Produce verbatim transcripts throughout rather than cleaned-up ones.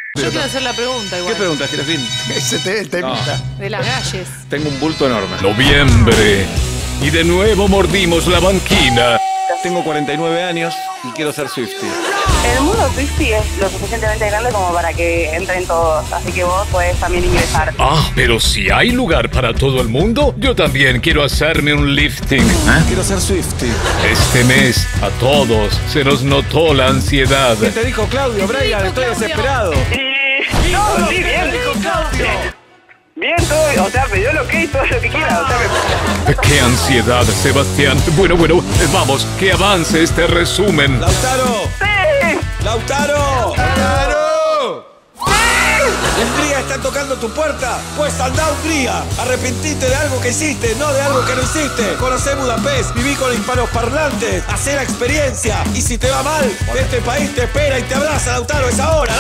Yo quiero hacer la pregunta igual. ¿Qué pregunta, Jerefín? Ese te, te No. imita. De las galles. Tengo un bulto enorme. Noviembre. Y de nuevo mordimos la banquina. Tengo cuarenta y nueve años y quiero ser Swiftie. El mundo Swiftie es lo suficientemente grande como para que entren todos, así que vos podés también ingresar. Ah, pero si hay lugar para todo el mundo, yo también quiero hacerme un lifting. ¿Eh? Quiero ser Swiftie. Este mes, a todos se nos notó la ansiedad. ¿Qué te dijo Claudio, ¿Qué te Brian? dijo Estoy Claudio? desesperado. Y... No, sí, bien. Bien, todo, o sea, me dio lo que y todo lo que quiera, o sea, me... ¡Qué ansiedad, Sebastián! Bueno, bueno, vamos, que avance este resumen. ¡Lautaro! ¡Sí! ¡Lautaro! ¡Lautaro! Hungría está tocando tu puerta. Pues anda a Hungría. Arrepentite de algo que hiciste, no de algo que no hiciste. Conocé Budapest, viví con hispanos parlantes. Hacé la experiencia. Y si te va mal, este país te espera y te abraza, Lautaro. Es ahora,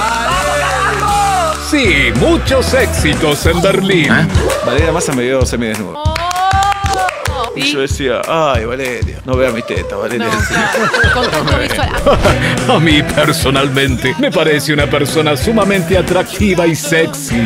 dale. Sí, muchos éxitos en Berlín. Valeria Massa me vio semidesnudo. Oh, Y y- yo decía, ay, Valeria, no veas mis tetas, Valeria. No, claro. Contacto visual. A mí personalmente me parece una persona sumamente atractiva y sexy.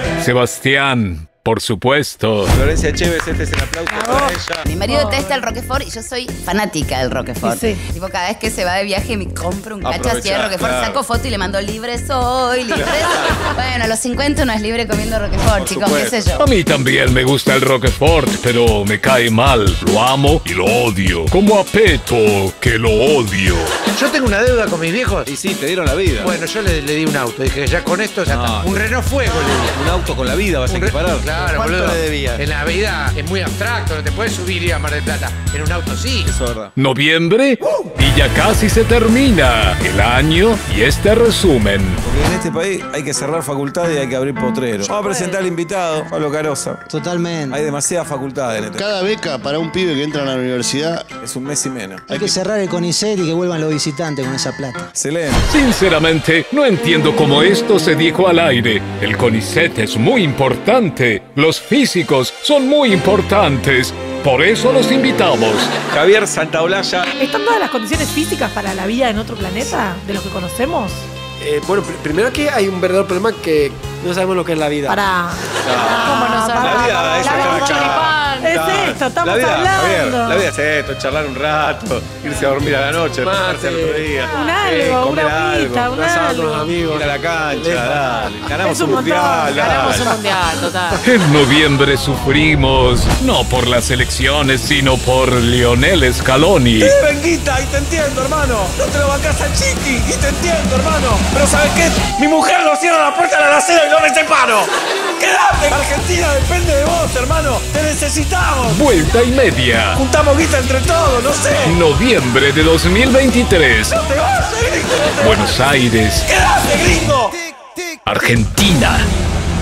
Sebastián, por supuesto. Florencia Chévez, este es el aplauso para ella. Mi marido detesta el Roquefort y yo soy fanática del Roquefort. Sí. Tipo, cada vez que se va de viaje me compro un cacho así de Aprovechá, Roquefort, claro. saco foto y le mando libre soy, libre soy. Bueno, a los cincuenta uno es libre comiendo Roquefort, Por chicos, supuesto. qué sé yo. A mí también me gusta el Roquefort, pero me cae mal. Lo amo y lo odio. Como a Peto, que lo odio. Yo tengo una deuda con mis viejos. Y sí, te dieron la vida. Bueno, yo le, le di un auto. Dije, ya con esto ya No, está. Un no. Renault Fuego le di. Un auto con la vida vas a Un re- equiparar. Claro, ¿Cuánto boludo. le debías? En la vida es muy abstracto, no te puedes subir y ir a Mar del Plata. En un auto sí. Eso es verdad. Noviembre y ya casi se termina el año y este resumen. Porque en este país hay que cerrar facultades y hay que abrir potreros. Vamos a presentar al invitado, Pablo Carosa. Totalmente. Hay demasiadas facultades en este país. Cada beca para un pibe que entra a la universidad. Es un mes y menos. Hay que cerrar el CONICET y que vuelvan los visitantes con esa plata. Excelente. Sinceramente, no entiendo cómo esto se dijo al aire. El CONICET es muy importante. Los físicos son muy importantes. Por eso los invitamos. Javier Santaolalla. ¿Están dadas las condiciones físicas para la vida en otro planeta de los que conocemos? Eh, bueno, pr- primero que hay un verdadero problema que no sabemos lo que es la vida. Para. ¿Cómo no sabes? La vida es La estar vida acá. Es Claro. esto, estamos la vida, hablando. Javier, la vida es esto, charlar un rato, irse a dormir a la noche, despertarse al otro día. Un algo, comer una agüita, algo, un un asado con algo. los amigos. ir a la cancha, dale. Ganamos Es un un montón, mundial, Ganamos dale. un mundial, total. En noviembre sufrimos, no por las elecciones, sino por Lionel Scaloni. Te deben guita y te entiendo, hermano. No te lo bancás al chiqui y te entiendo, hermano. Pero ¿sabes qué? Mi mujer no cierra la puerta de la alacena y no me separo. ¡Quédate! Argentina depende de vos, hermano. Te necesitamos. Vuelta y media. Juntamos guita entre todos, no sé. Noviembre de dos mil veintitrés. No te vas, gringo, no te vas. Buenos Aires, ¡Quédate, gringo! Argentina.